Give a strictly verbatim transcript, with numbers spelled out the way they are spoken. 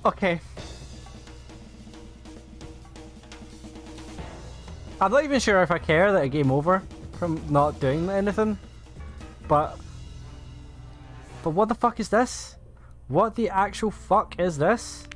Okay. I'm not even sure if I care that a game over from not doing anything, but but what the fuck is this? What the actual fuck is this?